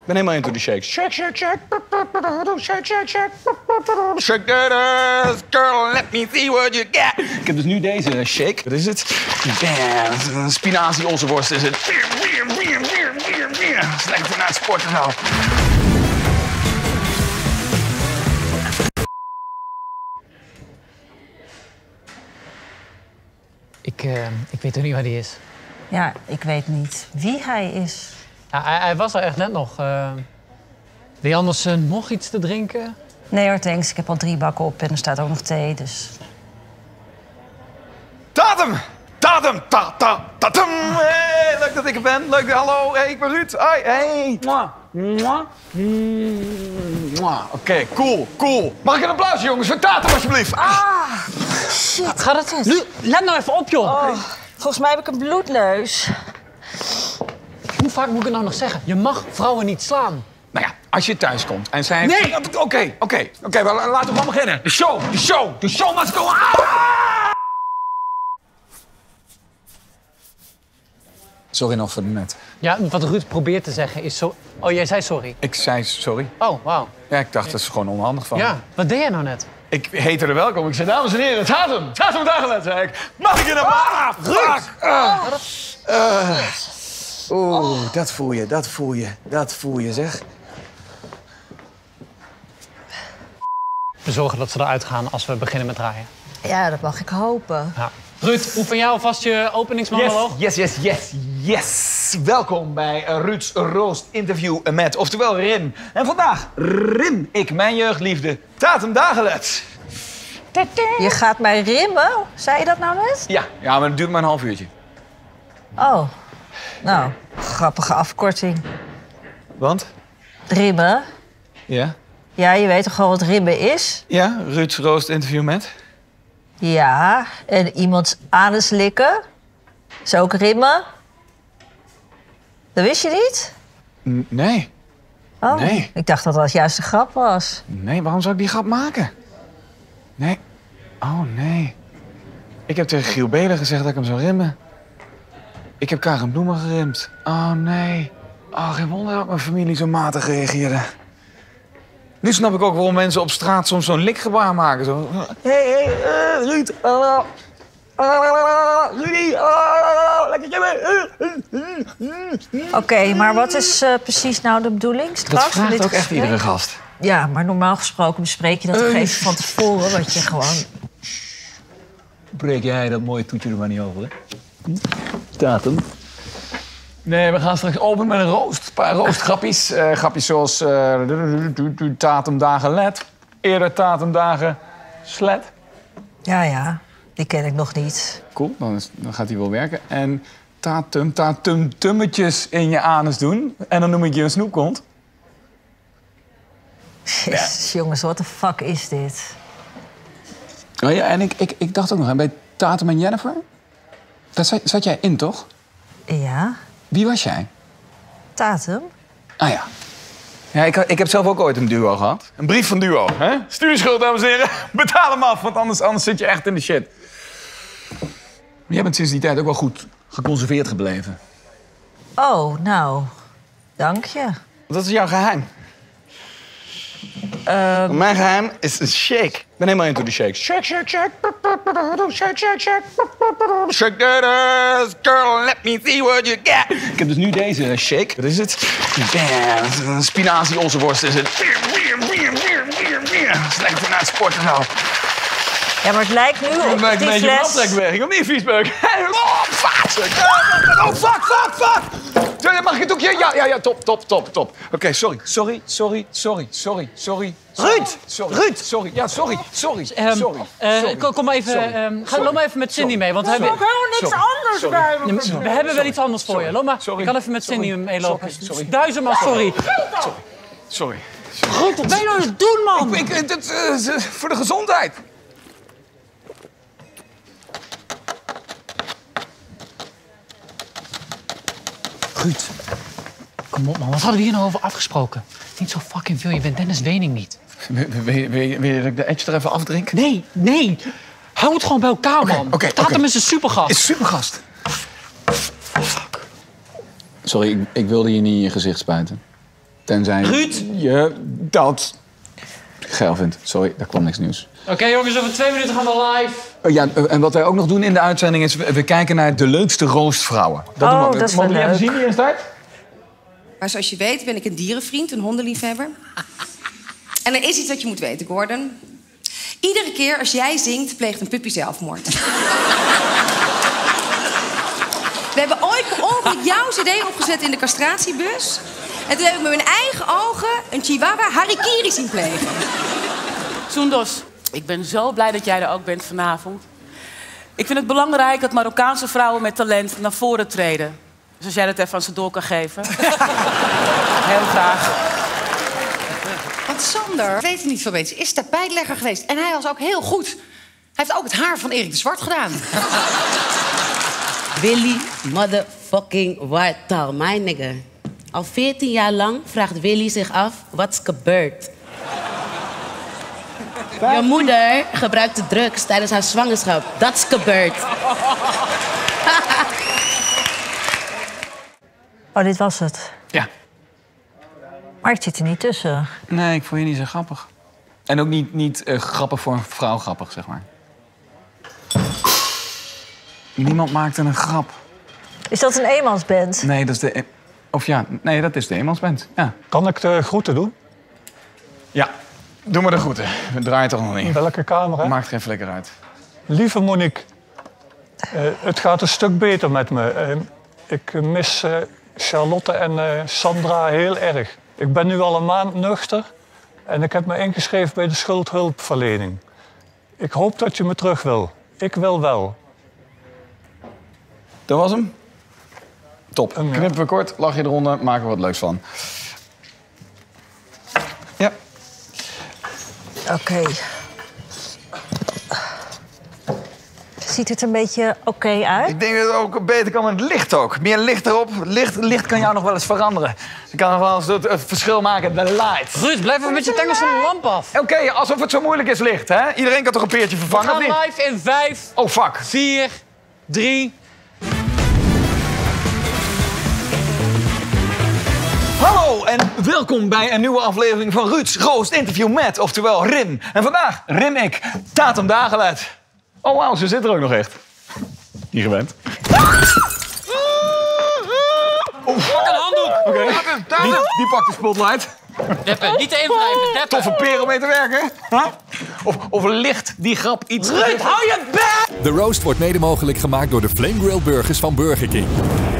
ben helemaal into the shakes. Shake, shake, shake. Shake, shake, shake. Shake that ass, girl, let me see what you got. Ik heb dus nu deze shake. Wat is het? Damn, spinazie olsenworst is het. Dat is lekker voor na het sporten zo. Ik weet ook niet waar hij is. Ja, ik weet niet wie hij is. Ja, hij was er echt net nog. Wil je anders nog iets te drinken? Nee hoor, thanks. Ik heb al 3 bakken op en er staat ook nog thee, dus... Tatum! Tatum! Tatum! Hey, leuk dat ik er ben. Leuk, hallo. Hey, ik ben Ruud. Hoi, hey. Oké, cool. Mag ik een applaus, jongens, voor Tatum, alsjeblieft? Shit. Gaat het goed? Let nou even op, joh. Oh, volgens mij heb ik een bloedneus. Hoe vaak moet ik het nou nog zeggen? Je mag vrouwen niet slaan. Nou ja, als je thuis komt en zij... Nee! Oké, laten we gewoon beginnen. De show must go on. Sorry nog voor de net. Ja, wat Ruud probeert te zeggen is zo... Oh, jij zei sorry. Ik zei sorry. Oh, wauw. Ja, ik dacht, dat is gewoon onhandig van me. Ja, wat deed jij nou net? Ik heette er welkom. Ik zei, dames en heren, Tatum Dagelet, zei ik. Mag ik in een Ruud! Oeh, dat voel je, zeg. We zorgen dat ze eruit gaan als we beginnen met draaien. Ja, dat mag ik hopen. Ja. Ruud, oefen jij alvast je openingsmonoloog? Yes. Welkom bij Ruud's Roost Interview met, oftewel Rim. En vandaag rim ik mijn jeugdliefde, Tatum Dagelet. Je gaat mij rimmen? Zei je dat nou net? Ja, maar het duurt maar een half uurtje. Oh, nou, grappige afkorting. Want? Rimmen? Ja? Ja, je weet toch wel wat rimmen is? Ja, Ruud's Roost Interview met? Ja, en iemands anus likken. Is ook rimmen. Dat wist je niet? Nee. Oh, Nee. ik dacht dat dat juist een grap was. Nee, waarom zou ik die grap maken? Nee. Oh, nee. Ik heb tegen Giel Belen gezegd dat ik hem zou rimmen. Ik heb Karen Bloemen gerimd. Oh, nee. Oh, geen wonder dat mijn familie zo matig reageerde. Nu snap ik ook waarom mensen op straat soms zo'n likgebaar maken. Zo. Hey, Ruud. Rudy. Lekker. Oké, maar wat is precies nou de bedoeling Dat straks? van vraagt dit ook echt gesprek? iedere gast. Ja, maar normaal gesproken bespreek je dat toch even van tevoren, wat je gewoon... Breek jij dat mooie toetje er maar niet over, hè? Tatum. Nee, we gaan straks open met een roost. Een paar roostgrappies. Grappies zoals Tatum Dagelet. Eerder Tatum Dagen Slet. Ja, die ken ik nog niet. Cool, dan gaat hij wel werken. En tummetjes in je anus doen. En dan noem ik je een snoepkont. Jezus, jongens, wat de fuck is dit? Oh ja, en ik dacht ook nog, bij Tatum en Jennifer? Daar zat jij in, toch? Ja, Wie was jij? Tatum? Ah ja. Ja, ik heb zelf ook ooit een duo gehad. Een brief van duo, hè? Stuurschuld, dames en heren. Betaal hem af, want anders zit je echt in de shit. Maar jij bent sinds die tijd ook wel goed geconserveerd gebleven. Oh, nou, dank je. Wat is jouw geheim? Mijn geheim is een shake. Ik ben helemaal into the shakes. Shake, shake, shake. Shake, shake, shake. Shake that ass, girl, let me see what you got. Ik heb dus nu deze shake. Wat is het? Damn, spinazie olsenworst is het. Dat is lekker voor na het sporten zo. Ja, maar het lijkt nu op Het lijkt een die beetje op een fles... aftrekbeweging, of niet, viesbeuk? Oh, fuck! Oh, fuck! Sorry, mag ik het doekje? Ja, top. Oké, sorry. Ruud! Sorry. Ja, sorry. Kom maar even, loop maar even met Cindy mee. Want we hebben niks anders bij me. we hebben wel iets anders voor je. Loop maar, je kan even met Cindy meelopen. Duizendmaal sorry. Sorry. Ruud, wat ben je nou aan het doen, man? Voor de gezondheid. Ruud, kom op man, wat hadden we hier nou over afgesproken? Niet zo fucking veel, je bent Dennis Wening niet. Wil je dat ik de edge er even afdrink? Nee. Hou het gewoon bij elkaar, man. Oké. Tatum is een supergast. Is supergast. Sorry, ik wilde je niet in je gezicht spuiten. Tenzij Ruud? je dat geil vindt. Sorry, daar kwam niks nieuws. Oké, jongens, over 2 minuten gaan we live. Ja, en wat wij ook nog doen in de uitzending is... we kijken naar de leukste roostvrouwen. Dat doen we ook. Dat is wel Mogen we die even leuk. zien hier in start? Maar zoals je weet ben ik een dierenvriend, een hondenliefhebber. En er is iets wat je moet weten, Gordon. Iedere keer als jij zingt, pleegt een puppy zelfmoord. We hebben ooit per ongeluk jouw cd opgezet in de castratiebus. En toen heb ik met mijn eigen ogen een chihuahua harikiri zien plegen. Soendos, ik ben zo blij dat jij er ook bent vanavond. Ik vind het belangrijk dat Marokkaanse vrouwen met talent naar voren treden. Dus als jij dat even aan ze door kan geven. Heel graag. Want Sander, weet het niet veel beter, is tapijtlegger geweest. En hij was ook heel goed. Hij heeft ook het haar van Erik de Zwart gedaan. Willy motherfucking Wartaal, mijn nigga. Al 14 jaar lang vraagt Willy zich af, wat's gebeurd? Je moeder gebruikte drugs tijdens haar zwangerschap. Dat's gebeurd. Oh, dit was het. Ja. Maar ik zit er niet tussen. Nee, ik vond je niet zo grappig. En ook niet grappig voor een vrouw grappig, zeg maar. Niemand maakte een grap. Is dat een eenmansband? Nee, dat is de... nee, dat is de eenmansband. Ja. Kan ik de groeten doen? Ja, doe maar de groeten. We draaien toch nog niet. Welke camera? Maakt geen flikker uit. Lieve Monique, het gaat een stuk beter met me. Ik mis Charlotte en Sandra heel erg. Ik ben nu al een maand nuchter en ik heb me ingeschreven bij de schuldhulpverlening. Ik hoop dat je me terug wil. Ik wil wel. Dat was hem. Top. Ja. Knippen we kort, lach je eronder, maken we wat leuks van. Ja. Oké. Ziet het een beetje oké uit? Ik denk dat het ook beter kan met het licht ook. Meer licht erop. Licht kan jou nog wel eens veranderen. Je kan nog wel eens het verschil maken, de light. Ruud, blijf even met je tengels van de lamp af. Oké, alsof het zo moeilijk is licht, hè? Iedereen kan toch een peertje We vervangen, gaan of niet? live in 5, Oh, fuck. 4, 3... Hallo en welkom bij een nieuwe aflevering van Ruud's Roost Interview met, oftewel Rim. En vandaag rim ik Tatum Dagelet. Oh wauw, ze zit er ook nog echt. Niet gewend. Pak een handdoek! Oké, die pakt de spotlight. Deppen, niet te invrijven, Deppen. Toffe peer om mee te werken. Huh? Of licht die grap iets... Ruud, hou je bek! De Roast wordt mede mogelijk gemaakt door de Flame Grill Burgers van Burger King.